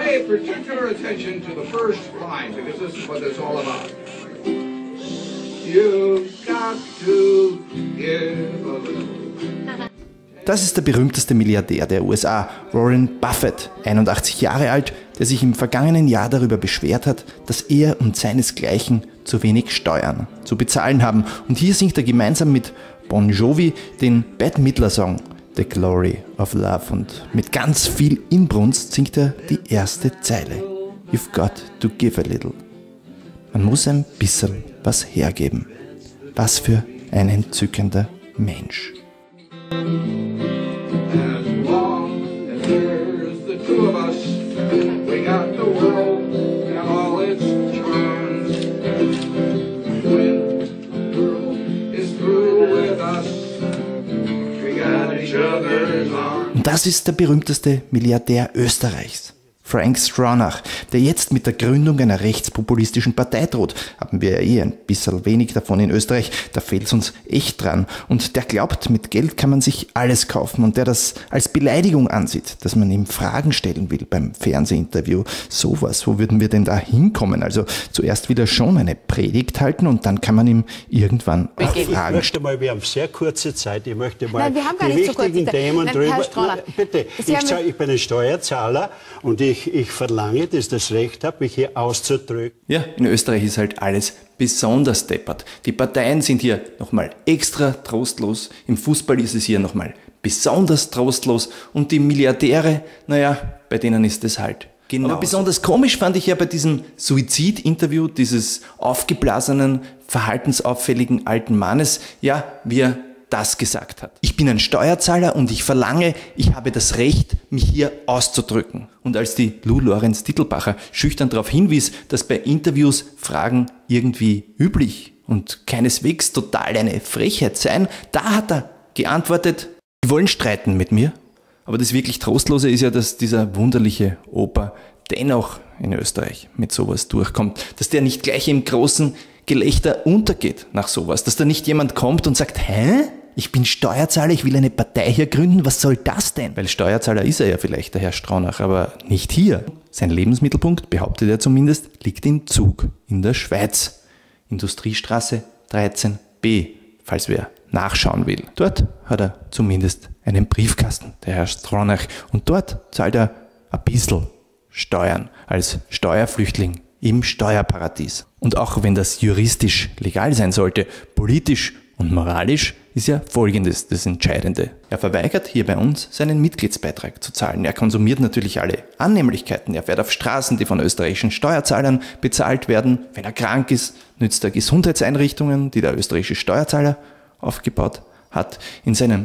pay particular attention to the first line, because this is what it's all about. You've got to give a little. Das ist der berühmteste Milliardär der USA, Warren Buffett, 81 Jahre alt, der sich im vergangenen Jahr darüber beschwert hat, dass er und seinesgleichen zu wenig Steuern zu bezahlen haben. Und hier singt er gemeinsam mit Bon Jovi den Bette Midler-Song The Glory of Love. Und mit ganz viel Inbrunst singt er die erste Zeile. You've got to give a little. Man muss ein bisschen was hergeben. Was für ein entzückender Mensch. As long as there's the two of us, we got the world and all its charms. When the world is through with us, we got each other's arms. Und das ist der berühmteste Milliardär Österreichs, Frank Stronach, der jetzt mit der Gründung einer rechtspopulistischen Partei droht. Haben wir ja ein bisschen wenig davon in Österreich, da fehlt es uns echt dran. Und der glaubt, mit Geld kann man sich alles kaufen und der das als Beleidigung ansieht, dass man ihm Fragen stellen will beim Fernsehinterview. Sowas, wo würden wir denn da hinkommen? Also zuerst will er schon eine Predigt halten und dann kann man ihm irgendwann auch Fragen stellen. Ich möchte mal, wir haben sehr kurze Zeit, ich möchte mal wir haben gar die nicht so kurze wichtigen Zeit. Themen Nein, drüber... Herr Stronach, Bitte, ich bin ein Steuerzahler und ich verlange, dass ich das Recht habe, mich hier auszudrücken. Ja, in Österreich ist halt alles besonders deppert. Die Parteien sind hier nochmal extra trostlos, im Fußball ist es hier nochmal besonders trostlos und die Milliardäre, naja, bei denen ist es halt genau. Aber besonders komisch fand ich ja bei diesem Suizid-Interview dieses aufgeblasenen, verhaltensauffälligen alten Mannes, ja, wie er das gesagt hat. Ich bin ein Steuerzahler und ich verlange, ich habe das Recht, mich hier auszudrücken. Und als die Lou Lorenz Titelbacher schüchtern darauf hinwies, dass bei Interviews Fragen irgendwie üblich und keineswegs total eine Frechheit seien, da hat er geantwortet, die wollen streiten mit mir. Aber das wirklich Trostlose ist ja, dass dieser wunderliche Opa dennoch in Österreich mit sowas durchkommt, dass der nicht gleich im großen Gelächter untergeht nach sowas, dass da nicht jemand kommt und sagt, hä? Ich bin Steuerzahler, ich will eine Partei hier gründen, was soll das denn? Weil Steuerzahler ist er ja vielleicht, der Herr Stronach, aber nicht hier. Sein Lebensmittelpunkt, behauptet er zumindest, liegt in Zug, in der Schweiz. Industriestraße 13b, falls wer nachschauen will. Dort hat er zumindest einen Briefkasten, der Herr Stronach, und dort zahlt er ein bisschen Steuern als Steuerflüchtling im Steuerparadies. Und auch wenn das juristisch legal sein sollte, politisch und moralisch ist ja Folgendes das Entscheidende. Er verweigert hier bei uns seinen Mitgliedsbeitrag zu zahlen. Er konsumiert natürlich alle Annehmlichkeiten. Er fährt auf Straßen, die von österreichischen Steuerzahlern bezahlt werden. Wenn er krank ist, nützt er Gesundheitseinrichtungen, die der österreichische Steuerzahler aufgebaut hat. In seinen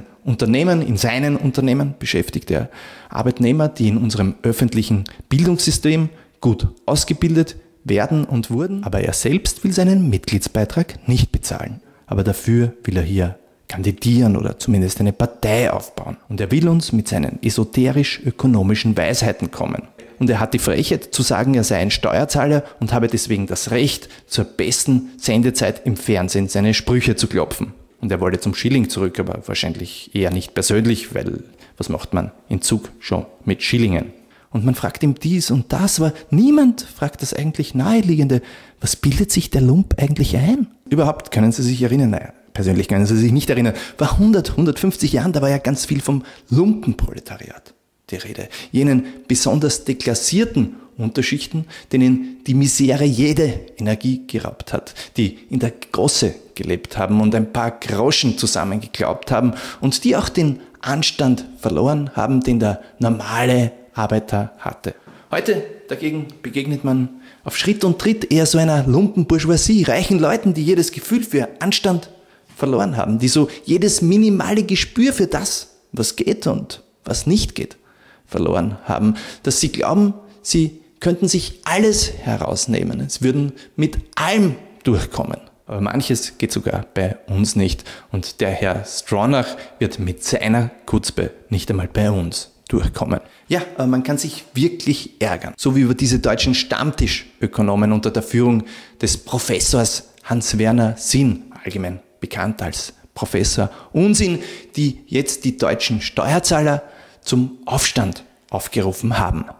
Unternehmen beschäftigt er Arbeitnehmer, die in unserem öffentlichen Bildungssystem gut ausgebildet werden und wurden. Aber er selbst will seinen Mitgliedsbeitrag nicht bezahlen. Aber dafür will er hier kandidieren oder zumindest eine Partei aufbauen. Und er will uns mit seinen esoterisch-ökonomischen Weisheiten kommen. Und er hat die Frechheit zu sagen, er sei ein Steuerzahler und habe deswegen das Recht, zur besten Sendezeit im Fernsehen seine Sprüche zu klopfen. Und er wollte zum Schilling zurück, aber wahrscheinlich eher nicht persönlich, weil was macht man in Zug schon mit Schillingen? Und man fragt ihm dies und das, aber niemand fragt das eigentlich Naheliegende. Was bildet sich der Lump eigentlich ein? Überhaupt können Sie sich erinnern? Naja, persönlich können Sie sich nicht erinnern. Vor 150 Jahren, da war ja ganz viel vom Lumpenproletariat die Rede. Jenen besonders deklassierten Unterschichten, denen die Misere jede Energie geraubt hat, die in der Gosse gelebt haben und ein paar Groschen zusammengeklaubt haben und die auch den Anstand verloren haben, den der normale Arbeiter hatte. Heute dagegen begegnet man auf Schritt und Tritt eher so einer Lumpenbourgeoisie, reichen Leuten, die jedes Gefühl für Anstand verloren haben, die so jedes minimale Gespür für das, was geht und was nicht geht, verloren haben, dass sie glauben, sie könnten sich alles herausnehmen, es würden mit allem durchkommen. Aber manches geht sogar bei uns nicht und der Herr Stronach wird mit seiner Kutzpe nicht einmal bei uns durchkommen. Ja, aber man kann sich wirklich ärgern. So wie über diese deutschen Stammtischökonomen unter der Führung des Professors Hans-Werner Sinn, allgemein bekannt als Professor Unsinn, die jetzt die deutschen Steuerzahler zum Aufstand aufgerufen haben.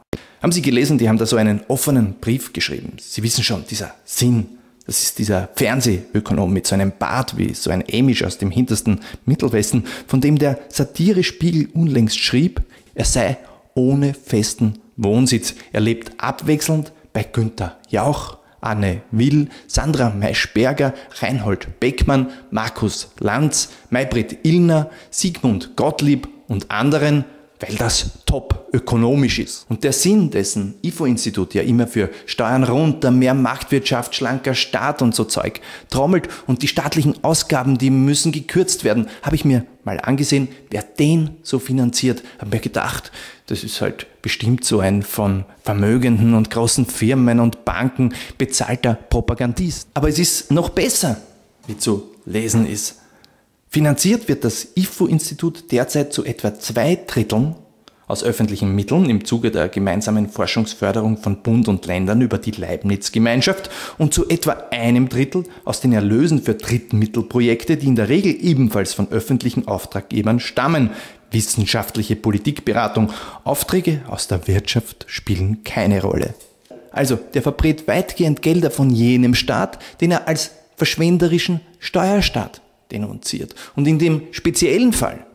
Haben Sie gelesen, die haben da so einen offenen Brief geschrieben. Sie wissen schon, dieser Sinn, das ist dieser Fernsehökonom mit so einem Bart wie so ein Amish aus dem hintersten Mittelwesten, von dem der Satire-Spiegel unlängst schrieb, er sei ohne festen Wohnsitz. Er lebt abwechselnd bei Günther Jauch, Anne Will, Sandra Maischberger, Reinhold Beckmann, Markus Lanz, Maybrit Illner, Sigmund Gottlieb und anderen, weil das top ökonomisch ist. Und der Sinn, dessen IFO-Institut ja immer für Steuern runter, mehr Marktwirtschaft, schlanker Staat und so Zeug trommelt und die staatlichen Ausgaben, die müssen gekürzt werden, habe ich mir mal angesehen, wer den so finanziert, habe mir gedacht, das ist halt bestimmt so ein von Vermögenden und großen Firmen und Banken bezahlter Propagandist. Aber es ist noch besser, wie zu lesen ist. Finanziert wird das IFO-Institut derzeit zu etwa 2/3 aus öffentlichen Mitteln im Zuge der gemeinsamen Forschungsförderung von Bund und Ländern über die Leibniz-Gemeinschaft und zu etwa 1/3 aus den Erlösen für Drittmittelprojekte, die in der Regel ebenfalls von öffentlichen Auftraggebern stammen. Wissenschaftliche Politikberatung, Aufträge aus der Wirtschaft spielen keine Rolle. Also, der verbrät weitgehend Gelder von jenem Staat, den er als verschwenderischen Steuerstaat denunziert. Und in diesem speziellen Fall,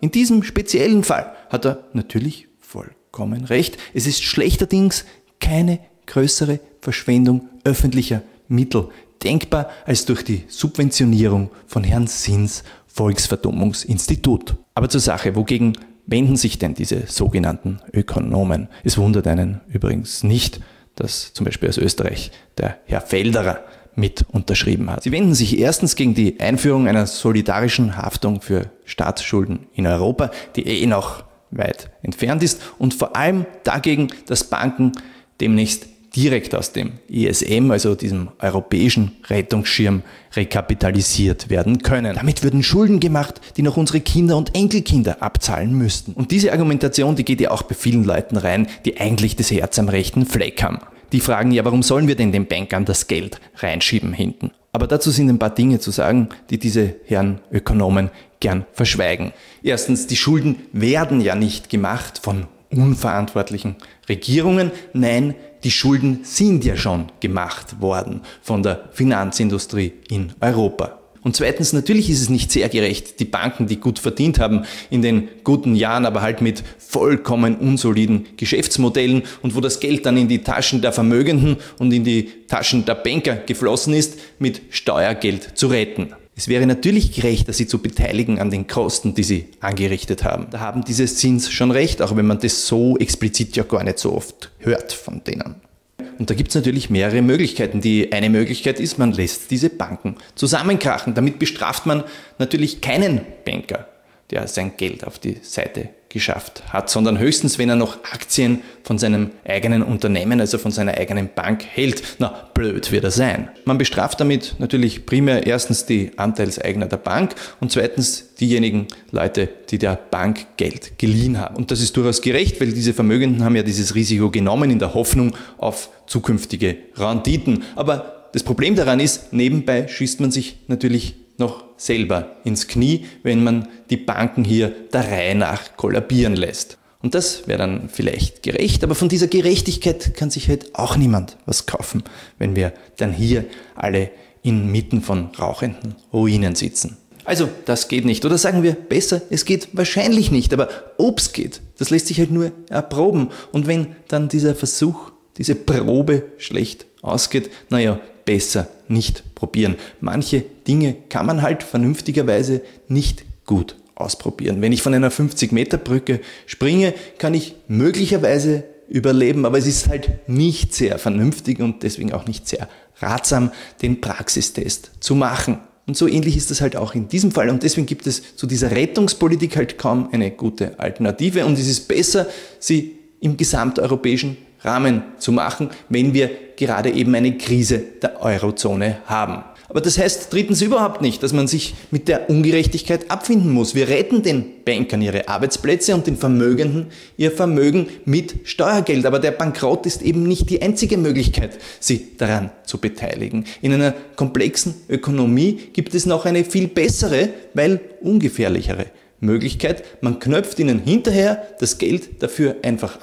hat er natürlich vollkommen recht. Es ist schlechterdings keine größere Verschwendung öffentlicher Mittel denkbar als durch die Subventionierung von Herrn Sinns Volksverdummungsinstitut. Aber zur Sache, wogegen wenden sich denn diese sogenannten Ökonomen? Es wundert einen übrigens nicht, dass zum Beispiel aus Österreich der Herr Felderer mit unterschrieben hat. Sie wenden sich erstens gegen die Einführung einer solidarischen Haftung für Staatsschulden in Europa, die noch weit entfernt ist, und vor allem dagegen, dass Banken demnächst direkt aus dem ESM, also diesem europäischen Rettungsschirm, rekapitalisiert werden können. Damit würden Schulden gemacht, die noch unsere Kinder und Enkelkinder abzahlen müssten. Und diese Argumentation, die geht ja auch bei vielen Leuten rein, die eigentlich das Herz am rechten Fleck haben. Die fragen ja, warum sollen wir denn den Bankern das Geld reinschieben hinten? Aber dazu sind ein paar Dinge zu sagen, die diese Herren Ökonomen gern verschweigen. Erstens, die Schulden werden ja nicht gemacht von unverantwortlichen Regierungen. Nein, die Schulden sind ja schon gemacht worden von der Finanzindustrie in Europa. Und zweitens, natürlich ist es nicht sehr gerecht, die Banken, die gut verdient haben, in den guten Jahren, aber halt mit vollkommen unsoliden Geschäftsmodellen und wo das Geld dann in die Taschen der Vermögenden und in die Taschen der Banker geflossen ist, mit Steuergeld zu retten. Es wäre natürlich gerechter, sie zu beteiligen an den Kosten, die sie angerichtet haben. Da haben diese Sins schon recht, auch wenn man das so explizit ja gar nicht so oft hört von denen. Und da gibt es natürlich mehrere Möglichkeiten. Die eine Möglichkeit ist, man lässt diese Banken zusammenkrachen. Damit bestraft man natürlich keinen Banker, der sein Geld auf die Seite geschafft hat, sondern höchstens, wenn er noch Aktien von seinem eigenen Unternehmen, also von seiner eigenen Bank hält. Na, blöd wird er sein. Man bestraft damit natürlich primär erstens die Anteilseigner der Bank und zweitens diejenigen Leute, die der Bank Geld geliehen haben. Und das ist durchaus gerecht, weil diese Vermögenden haben ja dieses Risiko genommen in der Hoffnung auf zukünftige Renditen. Aber das Problem daran ist, nebenbei schießt man sich natürlich noch selber ins Knie, wenn man die Banken hier der Reihe nach kollabieren lässt. Und das wäre dann vielleicht gerecht, aber von dieser Gerechtigkeit kann sich halt auch niemand was kaufen, wenn wir dann hier alle inmitten von rauchenden Ruinen sitzen. Also, das geht nicht. Oder sagen wir besser, es geht wahrscheinlich nicht, aber ob's geht, das lässt sich halt nur erproben. Und wenn dann dieser Versuch, diese Probe schlecht ausgeht, naja, besser nicht probieren. Manche Dinge kann man halt vernünftigerweise nicht gut ausprobieren. Wenn ich von einer 50-Meter-Brücke springe, kann ich möglicherweise überleben, aber es ist halt nicht sehr vernünftig und deswegen auch nicht sehr ratsam, den Praxistest zu machen. Und so ähnlich ist das halt auch in diesem Fall und deswegen gibt es zu dieser Rettungspolitik halt kaum eine gute Alternative und es ist besser, sie im gesamteuropäischen Rahmen zu machen, wenn wir gerade eben eine Krise der Eurozone haben. Aber das heißt drittens überhaupt nicht, dass man sich mit der Ungerechtigkeit abfinden muss. Wir retten den Bankern ihre Arbeitsplätze und den Vermögenden ihr Vermögen mit Steuergeld. Aber der Bankrott ist eben nicht die einzige Möglichkeit, sie daran zu beteiligen. In einer komplexen Ökonomie gibt es noch eine viel bessere, weil ungefährlichere Möglichkeit. Man knöpft ihnen hinterher das Geld dafür einfach ab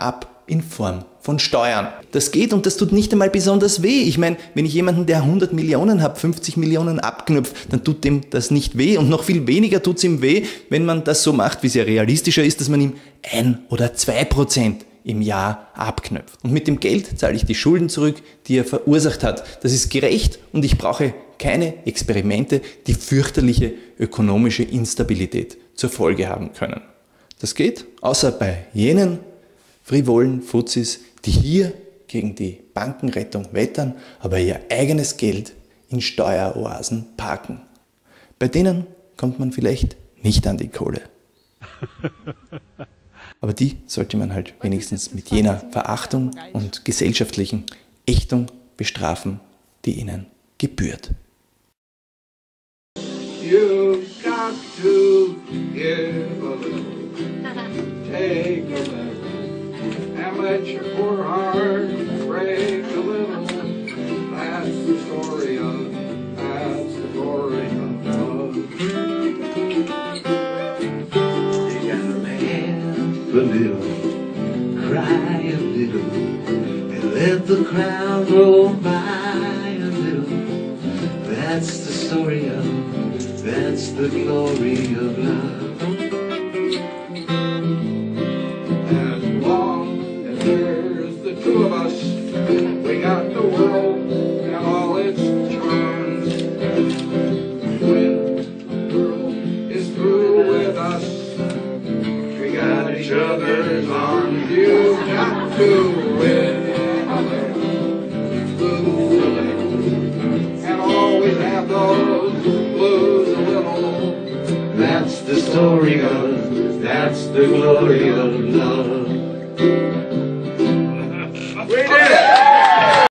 in Form von Steuern. Das geht und das tut nicht einmal besonders weh. Ich meine, wenn ich jemanden, der 100 Millionen hat, 50 Millionen abknüpft, dann tut dem das nicht weh und noch viel weniger tut es ihm weh, wenn man das so macht, wie es ja realistischer ist, dass man ihm 1 oder 2% im Jahr abknüpft. Und mit dem Geld zahle ich die Schulden zurück, die er verursacht hat. Das ist gerecht und ich brauche keine Experimente, die fürchterliche ökonomische Instabilität zur Folge haben können. Das geht, außer bei jenen frivolen Fuzis, die hier gegen die Bankenrettung wettern, aber ihr eigenes Geld in Steueroasen parken. Bei denen kommt man vielleicht nicht an die Kohle. Aber die sollte man halt wenigstens mit jener Verachtung und gesellschaftlichen Ächtung bestrafen, die ihnen gebührt. You've got to give a little, take a little, and let your poor heart break a little. That's the story of love. You gotta laugh a little, cry a little, and let the crowd roll by a little. That's the story of, that's the glory of love. As long as there's the two of us, we got the world and all its charms. When the world is through with us, we got each other's arms. You've got to win a little, lose a little, and always have those blues a little. That's the story of, that's the glory of love.